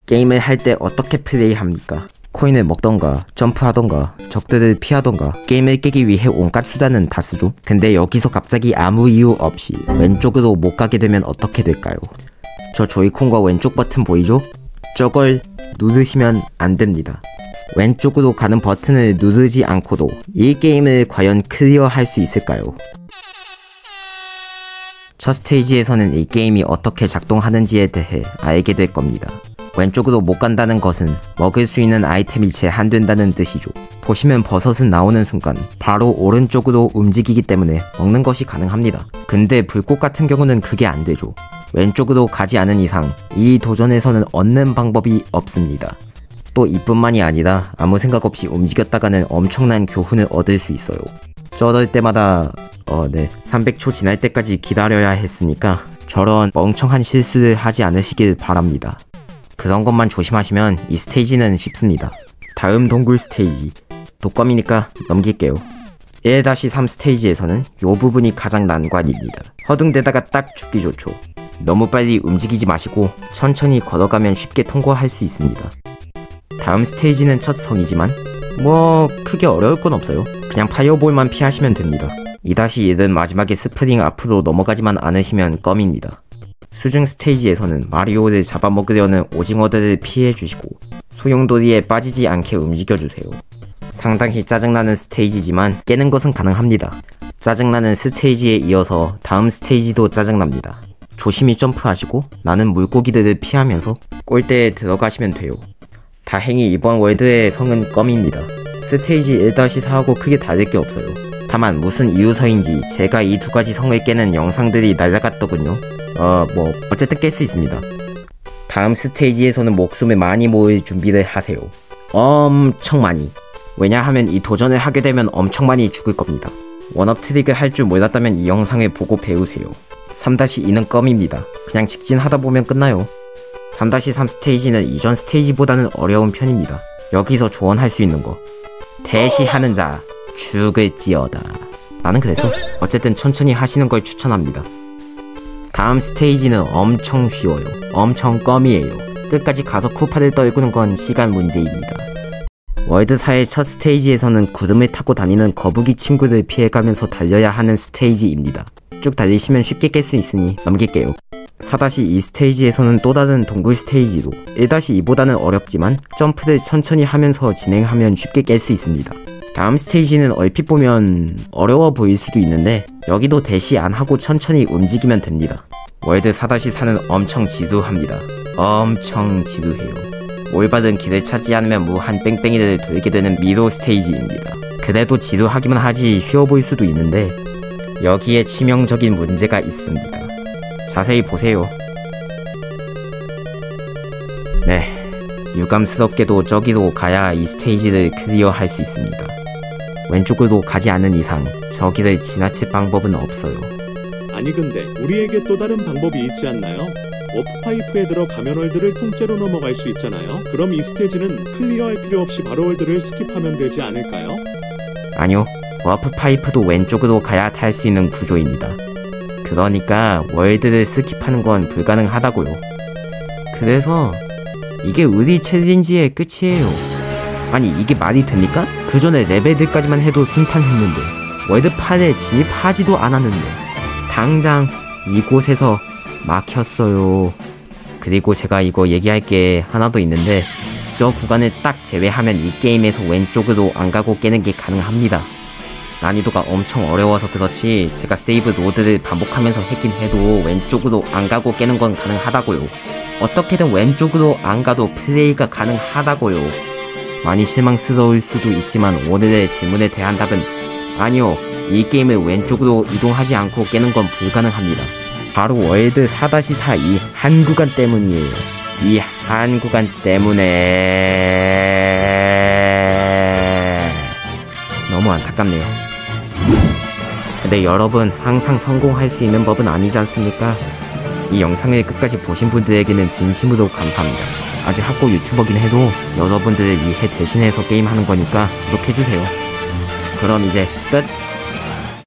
게임을 할 때 어떻게 플레이합니까? 코인을 먹던가 점프하던가 적들을 피하던가 게임을 깨기 위해 온갖 수단은 다 쓰죠. 근데 여기서 갑자기 아무 이유 없이 왼쪽으로 못 가게 되면 어떻게 될까요? 저 조이콘과 왼쪽 버튼 보이죠? 저걸 누르시면 안 됩니다. 왼쪽으로 가는 버튼을 누르지 않고도 이 게임을 과연 클리어할 수 있을까요? 첫 스테이지에서는 이 게임이 어떻게 작동하는지에 대해 알게 될 겁니다. 왼쪽으로 못 간다는 것은 먹을 수 있는 아이템이 제한된다는 뜻이죠. 보시면 버섯은 나오는 순간 바로 오른쪽으로 움직이기 때문에 먹는 것이 가능합니다. 근데 불꽃 같은 경우는 그게 안 되죠. 왼쪽으로 가지 않은 이상 이 도전에서는 얻는 방법이 없습니다. 또 이뿐만이 아니라 아무 생각 없이 움직였다가는 엄청난 교훈을 얻을 수 있어요. 저럴 때마다 300초 지날 때까지 기다려야 했으니까 저런 멍청한 실수를 하지 않으시길 바랍니다. 그런 것만 조심하시면 이 스테이지는 쉽습니다. 다음 동굴 스테이지, 독감이니까 넘길게요. 1-3 스테이지에서는 요 부분이 가장 난관입니다. 허둥대다가 딱 죽기 좋죠. 너무 빨리 움직이지 마시고 천천히 걸어가면 쉽게 통과할 수 있습니다. 다음 스테이지는 첫 성이지만 크게 어려울 건 없어요. 그냥 파이어볼만 피하시면 됩니다. 2-1은 마지막에 스프링 앞으로 넘어가지만 않으시면 껌입니다. 수중 스테이지에서는 마리오를 잡아먹으려는 오징어들을 피해주시고 소용돌이에 빠지지 않게 움직여주세요. 상당히 짜증나는 스테이지지만 깨는 것은 가능합니다. 짜증나는 스테이지에 이어서 다음 스테이지도 짜증납니다. 조심히 점프하시고 나는 물고기들을 피하면서 골대에 들어가시면 돼요. 다행히 이번 월드의 성은 껌입니다. 스테이지 1-4하고 크게 다를 게 없어요. 다만 무슨 이유서인지 제가 이 두 가지 성을 깨는 영상들이 날라갔더군요. 어쨌든 깰 수 있습니다. 다음 스테이지에서는 목숨을 많이 모을 준비를 하세요. 엄청 많이. 왜냐하면 이 도전을 하게 되면 엄청 많이 죽을 겁니다. 원업 트릭을 할 줄 몰랐다면 이 영상을 보고 배우세요. 3-2는 껌입니다. 그냥 직진하다 보면 끝나요. 3-3 스테이지는 이전 스테이지보다는 어려운 편입니다. 여기서 조언할 수 있는 거, 대시하는 자 죽을지어다. 나는 그래서 어쨌든 천천히 하시는 걸 추천합니다. 다음 스테이지는 엄청 쉬워요. 엄청 껌이에요. 끝까지 가서 쿠파를 떨구는 건 시간 문제입니다. 월드사의 첫 스테이지에서는 구름을 타고 다니는 거북이 친구를 피해가면서 달려야 하는 스테이지입니다. 쭉 달리시면 쉽게 깰 수 있으니 넘길게요. 4-2 스테이지에서는 또 다른 동굴 스테이지로 1-2보다는 어렵지만 점프를 천천히 하면서 진행하면 쉽게 깰 수 있습니다. 다음 스테이지는 얼핏 보면 어려워 보일 수도 있는데 여기도 대시 안하고 천천히 움직이면 됩니다. 월드 4-4는 엄청 지루합니다. 엄청 지루해요. 올바른 길을 찾지 않으면 무한 뺑뺑이를 돌게 되는 미로 스테이지입니다. 그래도 지루하기만 하지 쉬워 보일 수도 있는데 여기에 치명적인 문제가 있습니다. 자세히 보세요. 네, 유감스럽게도 저기로 가야 이 스테이지를 클리어할 수 있습니다. 왼쪽으로 가지 않는 이상 저기를 지나칠 방법은 없어요. 아니 근데 우리에게 또 다른 방법이 있지 않나요? 워프파이프에 들어가면 월드를 통째로 넘어갈 수 있잖아요. 그럼 이 스테이지는 클리어할 필요 없이 바로 월드를 스킵하면 되지 않을까요? 아니요, 워프파이프도 왼쪽으로 가야 탈 수 있는 구조입니다. 그러니까 월드를 스킵하는 건 불가능하다고요. 그래서 이게 우리 챌린지의 끝이에요. 아니 이게 말이 됩니까? 그 전에 레벨들까지만 해도 순탄했는데 월드판에 진입하지도 않았는데 당장 이곳에서 막혔어요. 그리고 제가 이거 얘기할 게 하나 더 있는데 저 구간을 딱 제외하면 이 게임에서 왼쪽으로 안 가고 깨는 게 가능합니다. 난이도가 엄청 어려워서 그렇지 제가 세이브 로드를 반복하면서 했긴 해도 왼쪽으로 안 가고 깨는 건 가능하다고요. 어떻게든 왼쪽으로 안 가도 플레이가 가능하다고요. 많이 실망스러울 수도 있지만 오늘의 질문에 대한 답은 아니요, 이 게임을 왼쪽으로 이동하지 않고 깨는 건 불가능합니다. 바로 월드 4-4 이 한 구간 때문이에요. 이 한 구간 때문에 너무 안타깝네요. 근데 여러분 항상 성공할 수 있는 법은 아니지 않습니까? 이 영상을 끝까지 보신 분들에게는 진심으로 감사합니다. 아직 학고 유튜버긴 해도 여러분들을 위해 대신해서 게임하는 거니까 구독해주세요. 그럼 이제 끝!